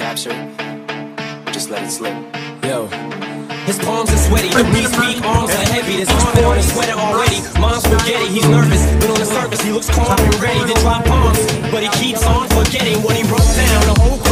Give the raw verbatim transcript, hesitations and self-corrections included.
capture it, or just let it slip. Yo. His palms are sweaty, knees weak, arms are heavy. There's arm on his sweater already. Mom's spaghetti, he's nervous, but on the surface he looks calm and ready to drop bombs. But he keeps on forgetting what he wrote down. The whole